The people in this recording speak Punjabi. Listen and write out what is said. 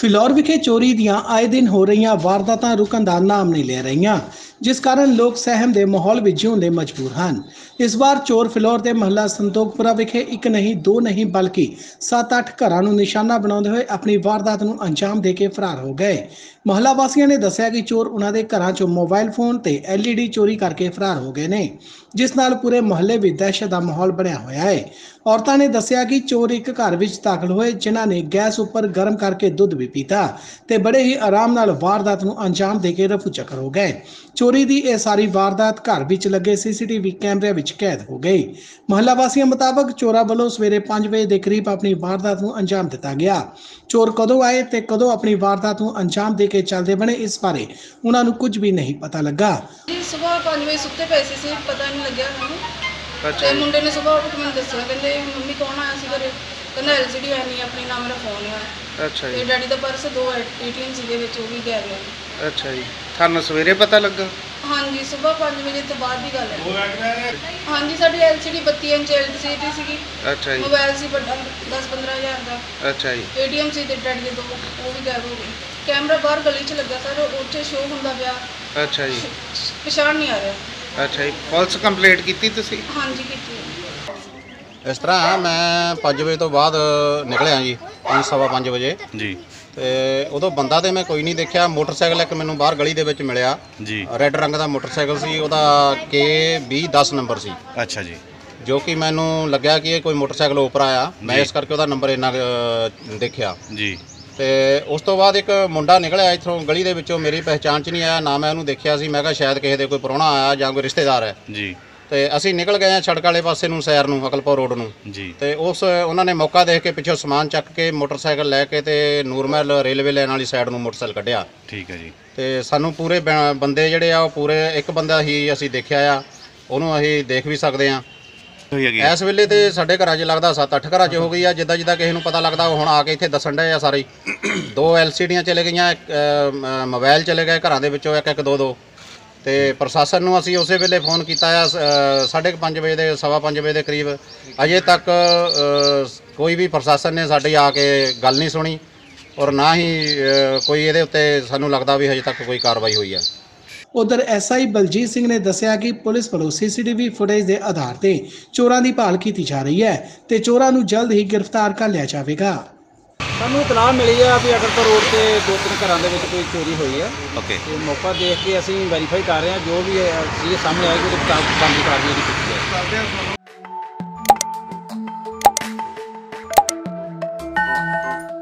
ਫਿਲੌਰ ਵਿਖੇ ਚੋਰੀ ਦੀਆਂ ਆਏ ਦਿਨ ਹੋ ਰਹੀਆਂ ਵਾਰਦਾਤਾਂ ਰੁਕਣ ਦਾ ਨਾਮ ਨਹੀਂ ਲੈ ਰਹੀਆਂ, ਜਿਸ ਕਾਰਨ ਲੋਕ ਸਹਿਮ ਦੇ ਮਾਹੌਲ ਵਿੱਚ ਜਿਉਣ ਦੇ ਮਜਬੂਰ ਹਨ। ਇਸ ਵਾਰ ਚੋਰ ਫਿਲੌਰ ਦੇ ਮਹੱਲਾ ਸੰਤੋਖਪੁਰਾ ਵਿਖੇ ਇੱਕ ਨਹੀਂ ਦੋ ਨਹੀਂ ਬਲਕਿ 7-8 ਘਰਾਂ ਨੂੰ ਨਿਸ਼ਾਨਾ ਬਣਾਉਂਦੇ ਹੋਏ ਆਪਣੀ ਵਾਰਦਾਤ ਨੂੰ ਅੰਜਾਮ ਦੇ ਕੇ ਫਰਾਰ ਹੋ ਗਏ। ਮਹੱਲਾ ਵਾਸੀਆਂ ਨੇ ਦੱਸਿਆ ਕਿ ਚੋਰ ਉਹਨਾਂ ਦੇ ਘਰਾਂ 'ਚੋਂ ਮੋਬਾਈਲ ਫੋਨ ਤੇ LED ਚੋਰੀ ਕਰਕੇ ਫਰਾਰ ਹੋ ਗਏ ਨੇ, ਜਿਸ ਨਾਲ ਪੂਰੇ ਮੁਹੱਲੇ ਵਿੱਚ ਦਹਿਸ਼ਤ ਦਾ ਮਾਹੌਲ ਬਣਿਆ ਹੋਇਆ ਹੈ। ਔਰਤਾਂ ਨੇ ਦੱਸਿਆ ਕਿ ਚੋਰ ਇੱਕ ਘਰ ਵਿੱਚ ਦਾਖਲ ਹੋਏ, ਜਿਨ੍ਹਾਂ ਨੇ ਗੈਸ ਉੱਪਰ ਗਰਮ ਕਰਕੇ ਦੁੱਧ ਵੀ ਪੀਤਾ ਤੇ ਬੜੇ ਹੀ ਆਰਾਮ ਨਾਲ ਵਾਰਦਾਤ ਨੂੰ ਅੰਜਾਮ ਦੇ ਕੇ ਰਫੂ ਚੱਕਰ ਹੋ ਗਏ। ਚੋਰੀ ਦੀ ਇਹ ਸਾਰੀ ਵਾਰਦਾਤ ਘਰ ਵਿੱਚ ਲੱਗੇ CCTV ਕੈਮਰਿਆਂ ਵਿੱਚ ਕੈਦ ਹੋ ਗਈ। ਮਹੱਲਾ ਵਾਸੀਆਂ ਮੁਤਾਬਕ ਚੋਰਾਂ ਵੱਲੋਂ ਸਵੇਰੇ 5 ਵਜੇ ਦੇ ਕਰੀਬ ਆਪਣੀ ਵਾਰਦਾਤ ਨੂੰ ਅੰਜਾਮ ਦਿੱਤਾ ਗਿਆ। ਚੋਰ ਕਦੋਂ ਆਏ ਤੇ ਕਦੋਂ ਆਪਣੀ ਵਾਰਦਾਤ ਨੂੰ ਅੰਜਾਮ ਦੇ ਕੇ ਚੱਲਦੇ ਬਣੇ, ਇਸ ਬਾਰੇ ਉਹਨਾਂ ਨੂੰ ਕੁਝ ਵੀ ਨਹੀਂ ਪਤਾ ਲੱਗਾ। ਜੀ ਸਵੇਰ 5 ਵਜੇ ਸੁੱਤੇ ਪਏ ਸੀ, ਪਤਾ ਨਹੀਂ ਲੱਗਿਆ ਮੈਨੂੰ। ਤੇ ਮੁੰਡੇ ਨੇ ਸਵੇਰ ਉੱਠ ਕੇ ਮੈਨੂੰ ਦੱਸਿਆ, ਕਹਿੰਦੇ ਮੰਮੀ ਕੌਣ ਆਇਆ ਸੀ ਘਰੇ? ਕਹਿੰਦਾ LCD ਹੈ ਨਹੀਂ, ਆਪਣੀ ਨਾਲ ਮੇਰਾ ਫੋਨ ਆ। ਅੱਛਾ ਜੀ। ਤੇ ਡੈਡੀ ਦਾ ਪਰਸ 2 ATM ਸੀਗੇ ਵਿੱਚ, ਉਹ ਵੀ ਗਾਇਬ ਹੈ। ਅੱਛਾ ਜੀ, ਤੁਹਾਨੂੰ ਸਵੇਰੇ ਪਤਾ ਲੱਗਾ? ਹਾਂਜੀ, ਸਵੇਰ 5 ਵਜੇ ਤੋਂ ਬਾਅਦ ਦੀ ਗੱਲ ਹੈ। ਹਾਂਜੀ, ਸਾਡੀ LCD 32 ਇੰਚ LCD ਸੀਗੀ। ਅੱਛਾ ਜੀ। ਮੋਬਾਈਲ ਸੀ ਵੱਡਾ 10-15 ਹਜ਼ਾਰ ਦਾ। ਅੱਛਾ ਜੀ। ATM ਸੀ ਤੇ ਡੈਡੀ ਦੇ 2, ਉਹ ਵੀ ਗਾਇਬ ਹੋ ਗਏ। ਕੈਮਰਾ ਬਾਹਰ ਗਲੀ 'ਚ ਲੱਗਾ ਸਰ, ਉੱਥੇ ਸ਼ੋਅ ਹੁੰਦਾ ਪਿਆ। ਅੱਛਾ ਜੀ। ਪਛਾਣ ਨਹੀਂ ਆ ਰਿਹਾ। ਅੱਛਾ ਜੀ, ਪੁਲਿਸ ਕੰਪਲੇਂਟ ਕੀਤੀ ਤੁਸੀਂ? ਹਾਂਜੀ ਕੀਤੀ। ਇਸ ਤਰ੍ਹਾਂ ਮੈਂ 5 ਵਜੇ ਤੋਂ ਬਾਅਦ ਨਿਕਲਿਆ ਜੀ, 5:15 ਵਜੇ ਜੀ। ਤੇ ਉਦੋਂ ਬੰਦਾ ਤੇ ਮੈਂ ਕੋਈ ਨਹੀਂ ਦੇਖਿਆ। ਮੋਟਰਸਾਈਕਲ ਇੱਕ ਮੈਨੂੰ ਬਾਹਰ ਗਲੀ ਦੇ ਵਿੱਚ ਮਿਲਿਆ ਜੀ। ਰੈੱਡ ਰੰਗ ਦਾ ਮੋਟਰਸਾਈਕਲ ਸੀ, ਉਹਦਾ K2010 ਨੰਬਰ ਸੀ। ਅੱਛਾ ਜੀ। ਜੋ ਕਿ ਮੈਨੂੰ ਲੱਗਿਆ ਕਿ ਇਹ ਕੋਈ ਮੋਟਰਸਾਈਕਲ ਉੱਪਰ ਆਇਆ, ਮੈਂ ਇਸ ਕਰਕੇ ਉਹਦਾ ਨੰਬਰ ਇੰਨਾ ਦੇਖਿਆ ਜੀ। ਤੇ ਉਸ ਤੋਂ ਬਾਅਦ ਇੱਕ ਮੁੰਡਾ ਨਿਕਲਿਆ ਇੱਥੋਂ ਗਲੀ ਦੇ ਵਿੱਚੋਂ, ਮੇਰੀ ਪਹਿਚਾਣ 'ਚ ਨਹੀਂ ਆਇਆ, ਨਾ ਮੈਂ ਉਹਨੂੰ ਦੇਖਿਆ ਸੀ। ਮੈਂ ਕਿਹਾ ਸ਼ਾਇਦ ਕਿਸੇ ਦੇ ਕੋਈ ਪ੍ਰਾਹੁਣਾ ਆਇਆ ਜਾਂ ਕੋਈ ਰਿਸ਼ਤੇਦਾਰ ਹੈ ਜੀ। ਤੇ ਅਸੀਂ ਨਿਕਲ ਗਏ ਹਾਂ ਸੜਕ ਵਾਲੇ ਪਾਸੇ ਨੂੰ, ਸੈਰ ਨੂੰ, ਅਕਲਪੁਰ ਰੋਡ ਨੂੰ ਜੀ। ਤੇ ਉਹਨਾਂ ਨੇ ਮੌਕਾ ਦੇਖ ਕੇ ਪਿੱਛੋਂ ਸਮਾਨ ਚੱਕ ਕੇ ਮੋਟਰਸਾਈਕਲ ਲੈ ਕੇ ਤੇ ਨੂਰਮਹਿਲ ਰੇਲਵੇ ਲਾਈਨ ਵਾਲੀ ਸਾਈਡ ਨੂੰ ਮੋਟਰਸਾਈਕਲ ਕੱਢਿਆ। ਠੀਕ ਹੈ ਜੀ। ਤੇ ਸਾਨੂੰ ਪੂਰੇ ਬੰਦੇ ਜਿਹੜੇ ਆ, ਉਹ ਪੂਰੇ ਇੱਕ ਬੰਦਾ ਹੀ ਅਸੀਂ ਦੇਖਿਆ ਆ, ਉਹਨੂੰ ਅਸੀਂ ਦੇਖ ਵੀ ਸਕਦੇ ਹਾਂ। ਇਸ ਵੇਲੇ ਤੇ ਸਾਡੇ ਘਰਾਂ 'ਚ ਲੱਗਦਾ 7-8 ਘਰਾਂ 'ਚ ਹੋ ਗਈ ਆ। ਜਿੱਦਾਂ ਜਿੱਦਾਂ ਕਿਸੇ ਨੂੰ ਪਤਾ ਲੱਗਦਾ ਉਹ ਹੁਣ ਆ ਕੇ ਇੱਥੇ ਦੱਸਣ ਡਏ ਆ ਸਾਰੇ। 2 LCDਆਂ ਚਲੇ ਗਈਆਂ, ਮੋਬਾਈਲ ਚਲੇ ਗਏ ਘਰਾਂ ਦੇ ਵਿੱਚੋਂ, ਇੱਕ 2-2। ਤੇ ਪ੍ਰਸ਼ਾਸਨ ਨੂੰ ਅਸੀਂ ਉਸੇ ਵੇਲੇ ਫੋਨ ਕੀਤਾ ਆ 5:30 ਵਜੇ ਦੇ 5:15 ਵਜੇ ਦੇ ਕਰੀਬ। ਅਜੇ ਤੱਕ ਕੋਈ ਵੀ ਪ੍ਰਸ਼ਾਸਨ ਨੇ ਸਾਡੀ ਆ ਕੇ ਗੱਲ ਨਹੀਂ ਸੁਣੀ, ਔਰ ਨਾ ਹੀ ਕੋਈ ਇਹਦੇ ਉੱਤੇ ਸਾਨੂੰ ਲੱਗਦਾ ਵੀ ਹਜੇ ਤੱਕ ਕੋਈ ਕਾਰਵਾਈ ਹੋਈ ਹੈ। ਉਧਰ SI ਬਲਜੀਤ ਸਿੰਘ ਨੇ ਦੱਸਿਆ ਕਿ ਪੁਲਿਸ ਵੱਲੋਂ CCTV ਫੁਟੇਜ ਦੇ ਆਧਾਰ ਤੇ ਚੋਰਾਂ ਦੀ ਭਾਲ ਕੀਤੀ ਜਾ ਰਹੀ ਹੈ ਤੇ ਚੋਰਾਂ ਨੂੰ ਜਲਦ ਹੀ ਗ੍ਰਿਫਤਾਰ ਕਰ ਲਿਆ ਜਾਵੇਗਾ। ਸਾਨੂੰ ਇਤਲਾਹ ਮਿਲੀ ਆ ਵੀ ਅਕਲਪੁਰ ਰੋਡ ਤੇ 2-3 ਘਰਾਂ ਦੇ ਵਿੱਚ ਕੋਈ ਚੋਰੀ ਹੋਈ ਹੈ। ਓਕੇ। ਤੇ ਮੌਕਾ ਦੇਖ ਕੇ ਅਸੀਂ ਵੈਰੀਫਾਈ ਕਰ ਰਹੇ ਹਾਂ, ਜੋ ਵੀ ਇਹ ਸਾਹਮਣੇ ਆਏਗੀ ਉਹਦੇ ਮੁਤਾਬਕ ਬਣਦੀ ਕਾਰਵਾਈ ਕੀਤੀ ਜਾਏਗੀ।